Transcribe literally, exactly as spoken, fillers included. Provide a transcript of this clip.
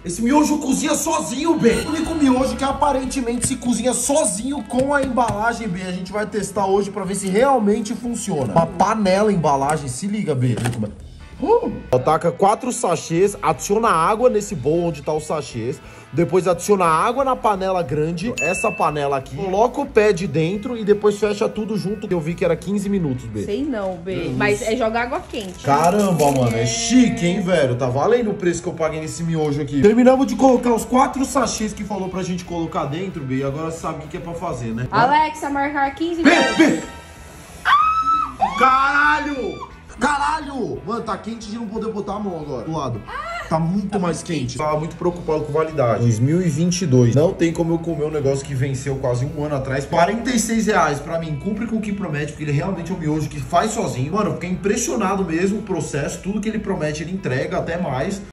Esse miojo cozinha sozinho, B. O único miojo que aparentemente se cozinha sozinho com a embalagem, B. A gente vai testar hoje pra ver se realmente funciona. Uma panela embalagem, se liga, B. Uh. Taca quatro sachês, adiciona água nesse bowl onde tá os sachês. Depois adiciona água na panela grande, essa panela aqui. Coloca o pé de dentro e depois fecha tudo junto. Eu vi que era quinze minutos, B. Sei não, B. Mas é jogar água quente. Caramba, mano. É chique, hein, velho? Tá valendo o preço que eu paguei nesse miojo aqui. Terminamos de colocar os quatro sachês que falou pra gente colocar dentro, B. E agora você sabe o que é pra fazer, né? Alexa, marcar quinze B, minutos. B. Caralho! Caralho! Mano, tá quente de não poder botar a mão agora. Do lado. Tá muito tá mais quente. Tava muito preocupado com validade. dois mil e vinte e dois. Não tem como eu comer um negócio que venceu quase um ano atrás. quarenta e seis reais pra mim. Cumpre com o que promete, porque ele realmente é um miojo que faz sozinho. Mano, eu fiquei impressionado mesmo o processo. Tudo que ele promete, ele entrega, até mais.